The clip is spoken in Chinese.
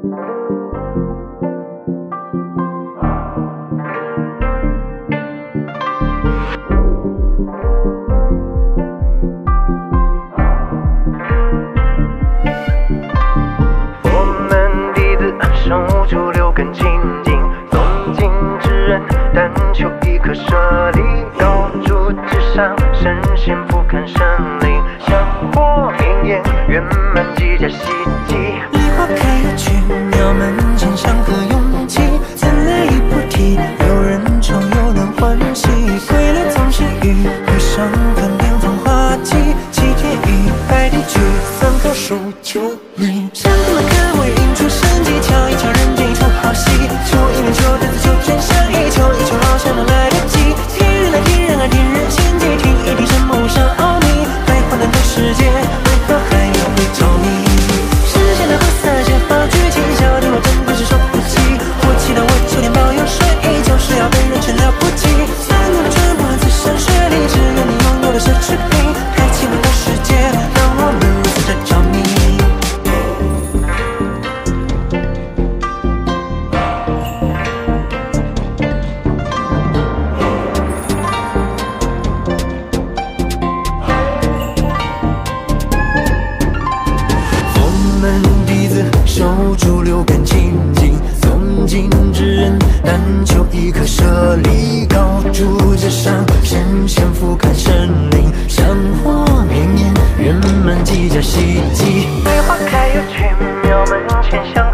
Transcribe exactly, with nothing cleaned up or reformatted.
守住六根清净，诵经之人，但求一颗舍利，高筑之上，神仙俯瞰神灵，香火明艳，圆满几家希冀。 梨花开又去，庙门前香客拥挤，怎来亦不提，有人愁又能欢喜，归来总是雨，雨上看边芳花季，七天一百地聚，三棵树九里，山河们看为引出神迹，瞧一瞧人间一出好戏，求一年求得子求全相依，求一求好像能来得及，听人来听人爱听人心迹，听一听什么无上奥秘，太荒诞的世界为何还要被着迷？世间的和散些好剧情，小弟我真的是受不起，我祈祷我秋天保有水意，就是要被人称了不起，三年的春花自山水里，只愿你拥有的奢侈品，开启我的世界，让我们如此的着迷。守住六根清净，诵经之人，但求一颗舍利，高筑之上，神仙俯瞰神灵，香火明艳，圆满几家希冀。 梨花开又去，庙门前香